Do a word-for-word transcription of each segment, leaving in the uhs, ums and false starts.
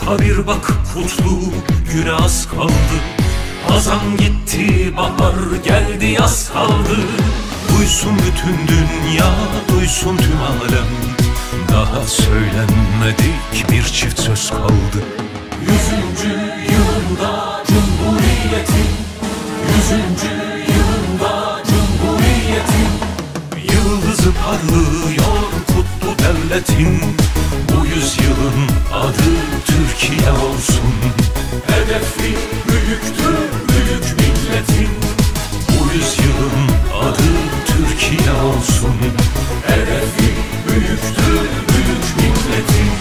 Ha bir bak kutlu güne az kaldı. Hazan gitti, bahar geldi, yaz kaldı. Duysun bütün dünya, duysun tüm alem. Daha söylenmedik bir çift söz kaldı. Yüzüncü yılında Cumhuriyet'in, yüzüncü yılında Cumhuriyet'in yıldızı parlıyor kutlu devletin. Bu yüzyılın adı Türkiye olsun. Hedefi büyüktür büyük milletin. Bu yüzyılın adı Türkiye olsun. Hedefi büyüktür büyük milletin.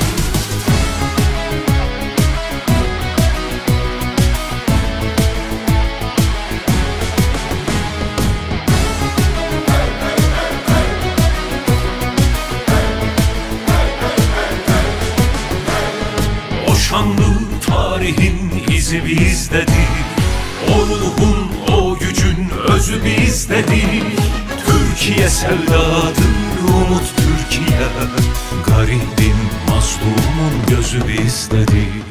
O şanlı tarihin izi bizdedir. O ruhun, o gücün özü bizdedir. Türkiye sevdadır, umut Türkiye. Garibin, mazlumun gözü bizdedir.